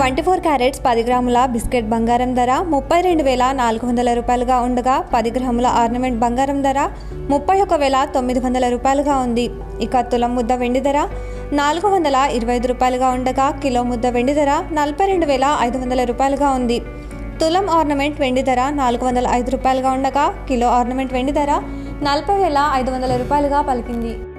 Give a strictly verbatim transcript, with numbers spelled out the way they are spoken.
Twenty four carats పది గ్రాముల biscuit బంగారం ధర ముప్పై రెండు వేల నాలుగు వందల రూపాయలుగా ఉండగా పది గ్రాముల ఆర్నమెంట్ బంగారం ధర ముప్పై ఒక వేల తొమ్మిది వందల రూపాయలుగా ఉంది. ఇక తులం ముద్ద వెండి ధర నాలుగు వందల ఇరవై ఐదు రూపాయలుగా ఉండగా కిలో ముద్ద వెండి ధర నలభై రెండు వేల ఐదు వందల రూపాయలుగా ఉంది. తులం ఆర్నమెంట్ వెండి ధర నాలుగు వందల ఐదు రూపాయలుగా ఉండగా కిలో ఆర్నమెంట్ వెండి ధర నలభై వేల ఐదు వందల రూపాయలుగా పలికింది.